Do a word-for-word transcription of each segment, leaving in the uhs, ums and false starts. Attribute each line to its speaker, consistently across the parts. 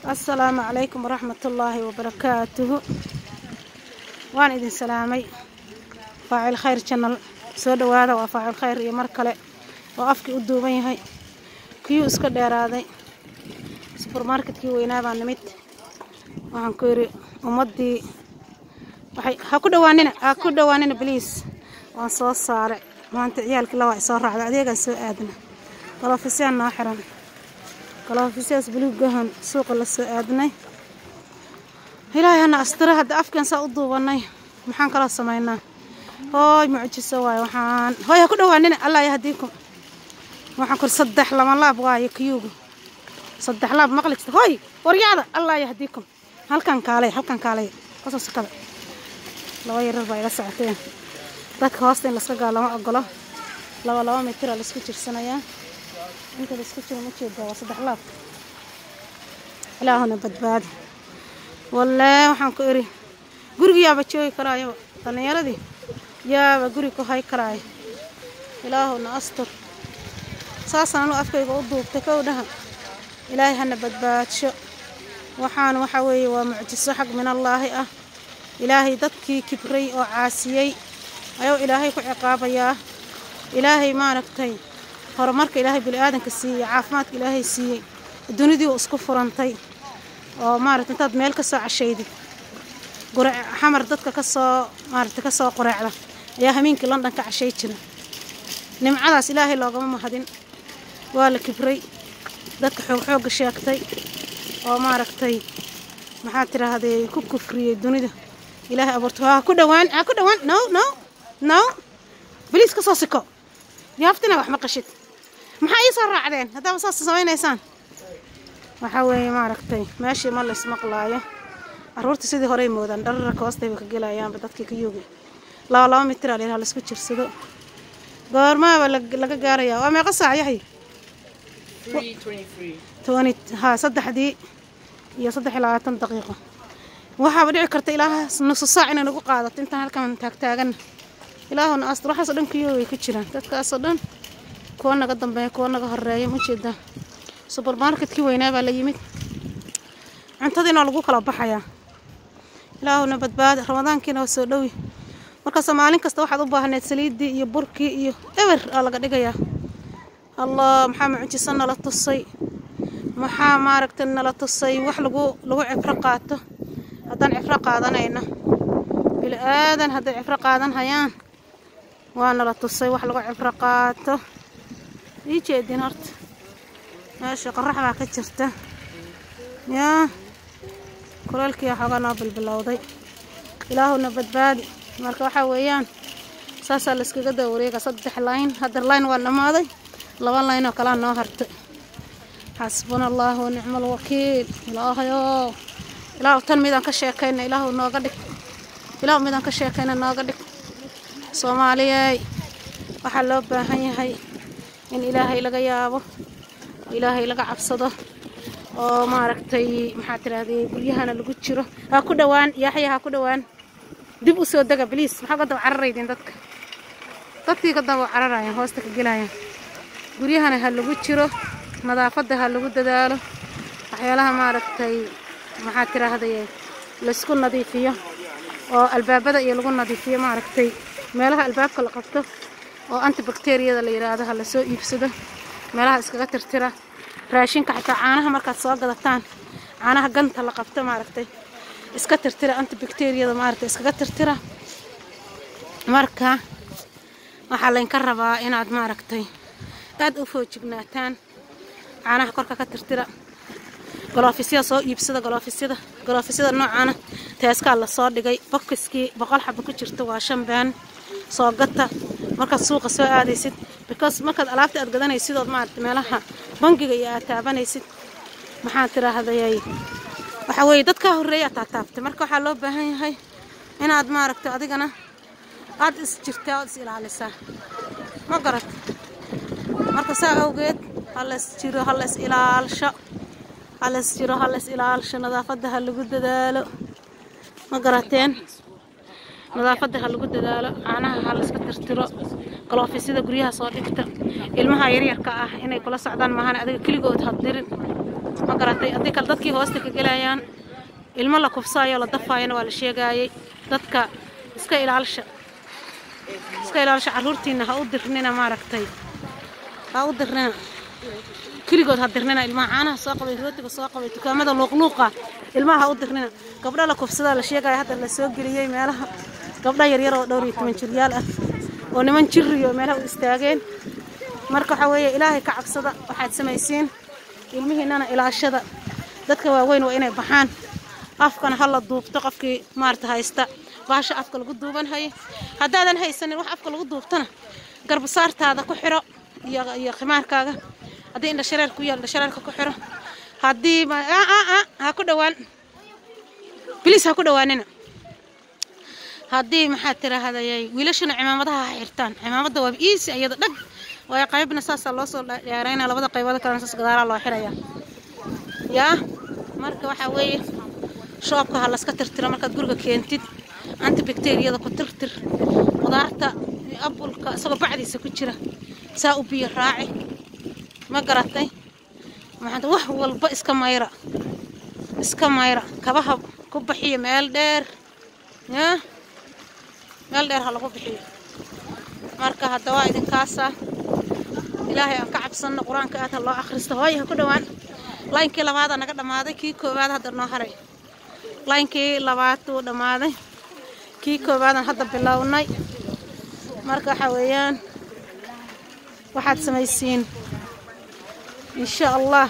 Speaker 1: السلام عليكم ورحمة الله وبركاته. وأنا إذن سلامي فاعل خير channel سود وهذا وفاعل خير يمركله وأفكي أدوبين هاي كيو إسكت ديرادي سوبر ماركت كيو ينابع نمت وهنكوري ومدي هاكو دوانينا هاكو دوانينا بليس وانصوص صارع وانت عيالك لوا يصار راح بعديك السوء آدنا قالوا في سيان ناحرا قالوا في سياس بلوغ جهن سوق السوء آدنا هلاي هنا أسترها هاد أفكان سأضوبناي محان كلا سمعنا هاي معجزة واي وحان هاي هاكو دوانينا الله يهديكم وحان كل صدح لما الله بواي كيوغو صدح الله بمقلك هاي ورياضة الله يهديكم هل كان كالي هل كان كالي قصص كذا لو يربع إلى ساعتين dadka hoosta in la iska gaalo ma ogolo laba laba mitir la isku jirsanaya inta la isku jiro ma jeedo waa saddex laab ilaahuna badbaad wallahi waxaan ku iri guriga joogi karaayo dhalinyaradii yaaba guri ku hay karaayo ilaahuna astur saasan uu afkayga u duubtay ka wadaha ilaahay hana badbaadsho waxaan waxa weeye waa mucjiso xaq min allah ah ilaahay dadkii kibray oo caasiyay ayo ilaahay ku ciqaabaya ilaahay ma aragtay horumarka ilaahay bil aadanka siiyay caafimaadka ilaahay siiyay dunidii isku furantay oo ma aragtay intaad meel ka soo cashaydid gure xamar dadka ka soo ma aragtay ka soo qoraacda ayaa hameenkii London ka cashay jira nimcadaas ilaahay loogama mahadin waa la kibray dadka xoog xoog sheegtay oo ma aragtay maxaa tiraahday ku kufriyay dunida ilaahay abuurtay ku dhawaan ku dhawaan no no no بليز كساسكو يافتنا wax ma qashid maxay soo raacdeen hadaba saas sameeynaysan waxa weeye ma aragtay meeshii ma la ismaqlaayo aroorta sidii hore moodan dhararka hoostay ka galayaan dadkii ka yoogi laba laba mitir la hal isku jirsado goorma laga gaaraya waa meeqa saac yahay three twenty-three twenty ha saddexdii iyo saddex iyo labaatan daqiiqo waxa dhici karta ilaa nus saac inaan ugu qaadato inta halkan taag taagan ilaahuna astur waxa dhan kiyo way ka jiraan dadkaas oo dhan kuwa naga dambeeya kuwa naga horeeya ma jeeda supermarket ki weynaa baa la yimid cuntadina lagu kala baxaya ilaahuna badbaad ramadaankiina soo dhawi marka Soomaaliin kasta waxaad u baahneed saliidii iyo burkii iyo ewer laga dhigaya allah maxaa mucjisana la tusay maxaa ma aragtay la tusay wax lagu lagu cibro qaato haddaan cibro qaadanayna bil aadan haddii cibro qaadan hayaan وانا لا تصي wax lagu cibro qaato ii jeedin horta meesha qorraxda ka jirta yaa kulaalkii xogana bilbilowday ilaahuna badbaadi marka waxa weeyaan saasa la iskaga dawreega saddex line hadda line waa dhamaaday laba line oo kala noo hartay hasbunallahu wa ni'mal wakiil ilaahayo ilaahu tan midaan ka sheekayna ilaahu nooga dhig ilaahu midaan ka sheekayna nooga dhig Soomaaliyay waxa loo baahan yahay in ilaahay laga yaabo ilaahay laga cabsado oo ma aragtay maxaa tiraahday guriyahana lagu jiro ha ku dhawaan yaxya ha ku dhawaan dib u soo daga please maxaa dab cararaydin dadka dadkii ka dab cararayaan hoosta ka galayaan guriyahana ha lagu jiro nadaafada ha lagu dadaalo waxyaalaha ma aragtay maxaa tiraahday la isku nadiifiyo oo albaabada iyo lagu nadiifiyo ma aragtay meelaha albaabka la qabto oo antibacteriyada la yiraahdo la soo iibsado meelaha iskaga tirtira raashinka xitaa caanaha markaad soo gadataan caanaha ganta la qabto ma aragtay iska tirtira antibacteriyada ma aragtay iskaga tirtira marka waxa la inka rabaa inaad ma aragtay aad u foojignaataan caanaha korka ka tirtira galoofisya soo iibsada galoofisada galoofisada noocaana teeska la soo dhigay bokiskii boqol xabo ku jirto waa shan baan soo gata marka suuqa soo aadaysid because marka alaabta aad gadanaysid oo ma aragtay meelaha bangiga iyo aad taabanaysid maxaa tiraahday waxa weey dadka horeeya taataabtay marka waxa loo baahan yahay inaad ma aragtay adigana aad is jirtaa aad is ilaalisaa ma garad marka saa awgeed hal is jiro hal is ilaalsho hal is jiro hal is ilaalsho nadaafada ha lagu dadaalo ma garateen nadaafada ha lagu dadaalo caanaha ha la iska tirtiro galoofisida guryaha soo dhigta ilmaha yar yarka ah inay kula socdaan maahan adiga kaligood had dirin ma garatay haddii kale dadkii hoosta ka gelayaan ilmo la kufsaayo la dafaayana waa la sheegayay dadka iska ilaalisha iska ilaalisha carruurtiina ha u dirnina maaragtay ha u dirnina keligood ha dirnina ilmaha caanaha soo qabay rootiga soo qabay dukaamada luuqluuqa ilmaha ha u dirnina gabdha la kufsadaa la sheegaya hadda la soo geliyey meelaha gabdha yaryar oo dhowr iyo toban jiryaal ah oo niman jirriyo meelaha u istaageen marka waxa weeye ilaahay ka cabsada waxaad samaysiin ilmihiinana ilaashada dadka waaweyn waa inay baxaan afkana ha la duubto qofkii maarta haysta baasha afka lagu duuban hay haddaadan haysanin wax afka lagu duubtana garbasaartaada ku xiro iyo iyo khimaarkaaga haddii indha shareer ku yaal indha shareerka ku xiro haddii ha ku dhawaan bilis ha ku dhawaanina haddii maxaad tiraahday wiilashana cimaamadaha ha xirtaan cimaamada waa iisi iyada dhag way qaybna saasa loo soo dheereynaa labada qaybood kale saas gadaala loo xirayaa yaa marka waxa weeye shoobka ha la iska tirtiro markaad guriga keentid antibacteriyada ku tirtir qudaarta abulka isagoo bacdiisa ku jira saa u biyo raaci ma garatay maxaad wax walba iska mayra iska mayra kabaha ku bixiyo meel dheer yaa meel dheer ha lagu bixiyo marka hadda waa idinkaasa ilaahay aan ka cabsanno quraanka aad loo akhristo hooy ha ku dhawaan laynkii labaad naga dhamaaday kii koowaad hadda noo haray laynkii labaad uu dhamaaday kii koowaad hadda bilownay marka waxa weeyaan waxaad samaysiin insha Allah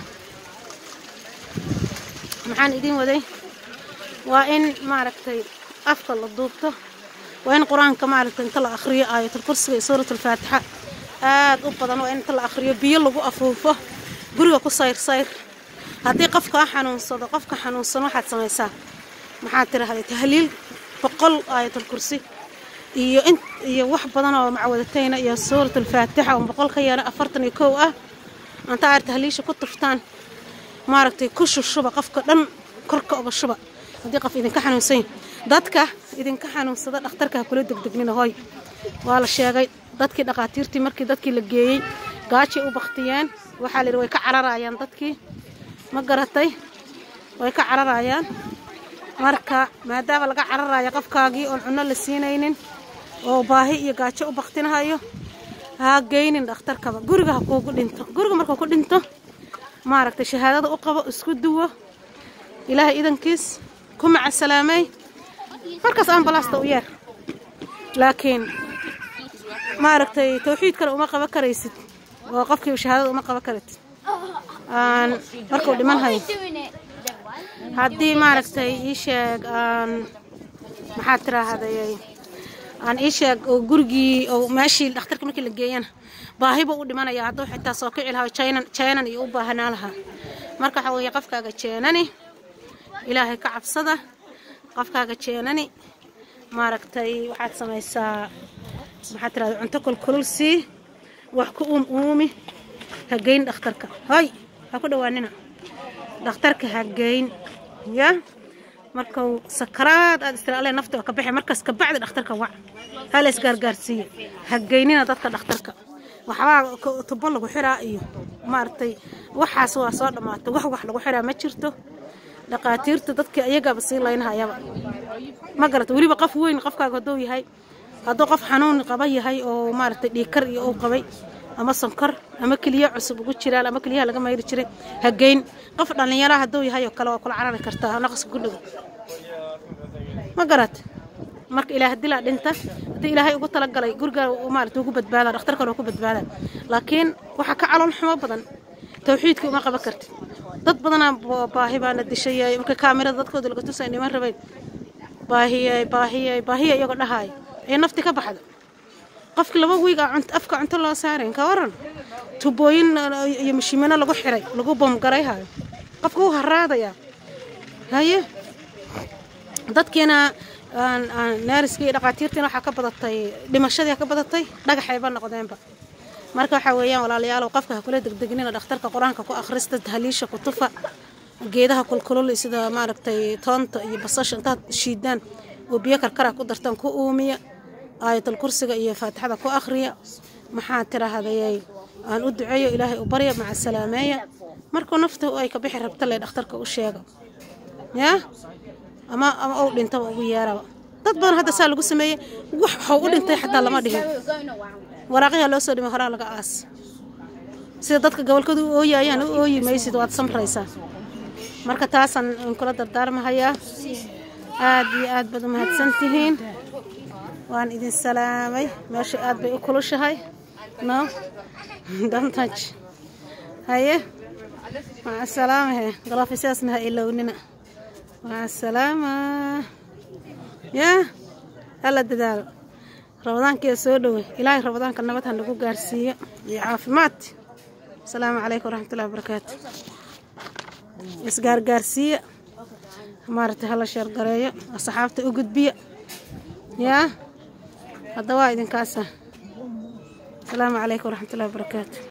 Speaker 1: maxaan idin waday waa in maaragtay afka la duubto waa in quraanka maaragtay inta la akhriyo aayatul kursiga iyo suuratul faatiha aad u badan waa in inta la akhriyo biyo lagu afuufo guriga ku sayr sayr haddii qofka xanuunsado qofka xanuunsan waxaad samaysaa maxaad tiraahday tahliil boqol aayatul kursi iyo in iyo wax badan oo macwadatayna iyo suuratul faatiha oo boqol ka yar afartan iyo kow ah anta aad tahliisha ku tuftaan maaragtay ku shushuba qofka dhan korka uga shuba haddii qof idinka xanuunsan dadka idinka xanuunsada dhakhtarka kula degdegnina hooy waa la sheegay dadkii dhaqaatiirtii markii dadkii la geeyay gaaji u baqtiyeen waxa la yiri way ka cararayaan dadkii ma garatay way ka cararayaan marka maadaama laga cararayo qofkaagii oo cunno la siinaynin oo baahi iyo gaajo u baqtinayo ha geynin dhakhtarkaba guriga ha kuugu dhinto guriga markuu ku dhinto maaragtay shahaadada u qabo isku duwo ilaahay idankiis ku maca salaamay markaas ambalaasta u yeer laakiin maaragtay tawxiidkana uma qaban karaysid oo qofkii shahaadada uma qaban karid aan markuu dhiman hay haddii maaragtay ii sheeg aan maxaad tiraahday aan ii sheeg oo gurigii oo meeshii dhakhtarka markii la geeyana baahiba u dhimanaya hadduu xitaa soo kici lahaa jaynan jaynan iyo u baahanaa lahaa marka waxa weeye qofkaaga jeenani ilaahay ka cabsada qofkaaga jeenani maaragtay waxaad samaysaa maxaad tiraahday cunto kulkulul sii wax ku uum uumi ha geyn dhakhtarka hay ha ku dhawaanina dhakhtarka ha geyn ya marka sakaraad aad istiraale nafta ka bixi markaas ka bacdi dhakhtarka wac hal is gargaarsiyo ha geynina dadka dhakhtarka waxba tubo lagu xiraa iyo maartay waxaas waa soo dhamaatay wax wax lagu xiraa ma jirto dhaqaatiirta dadka ayaga basiin laynahayaba ma garata waliba qof weyn qofkaaga haduu yahay haduu qof xanuun qaba yahay oo maartay dhiikar iyo uu qabay ama sankar ama kaliya cusub ugu jiraan ama kaliya laga mayri jiray ha geyn qof dhalinyaro haduu yahay oo kale waa kula carari kartaa naqas ku dhigo ma garata marka ilaahay dila dhinta hadii ilaahay ugu tala galay guriga uu maartay ugu badbaada dhakhtarka uu ku badbaada laakiin waxa ka calool xumo badan tawxiidka uma qaban kartid dad badan baahi baan dishay marka kaamirada dadkooda laga tusay niman rabay baahi baahi baahi iyaga dhahay ee nafti ka baxdo qofka laba wiiga cunto afka cunto loo saareen ka waran tubooyin iyo mashimana lagu xiray lagu bom garay hayo qofku uu haraadaya haye dadkeena aan aan naariskii dhaqaatiirtina waxa ka badatay dhimashadii ka badatay dhagaxay baan noqdeenba marka waxa weeyaan walaalayaal qofka kula degdegnina dhakhtarka quraanka ku akhrista tahliisha ku tufa geedaha kulkulul sida maaragtay toonta iyo basasha intaad shiidaan oo biyo karkara ku dartan ku uumiya aayatul kursiga iyo faatixada ku akhriya maxaa tiraahday aan u duceeyo ilaahay u baryo maca salaameeya markuu nafta ay ka bixi rabta lee dhakhtarka u sheego yaa ama ama oo dhintay ugu yeeraba dad badan hadda saa lagu sameeyay wax waxa u dhintay xataa lama dhihin waraaqaha loo soo dhimay horaa laga aas sida dadka gobolkooda u ooyayaan u ooyi maysid waad samraysaa marka taasan in kula dardaarmahayaa aad iyo aad baad u mahadsantihiin waan idin salaamay meesha aad bay u kulushahay no don't touch haye مع السلامة غلاف اسمها إلوننا مع السلامة يا هلا ددال رمضان كي سودوي إلهي رمضان كنا بتها نقول جارسية يعافمات السلام عليكم ورحمة الله وبركاته إسقار جارسية مرت هلا شر قرية صحابتي وجد بيا يا الدواء إذن كاسة السلام عليكم ورحمة الله وبركاته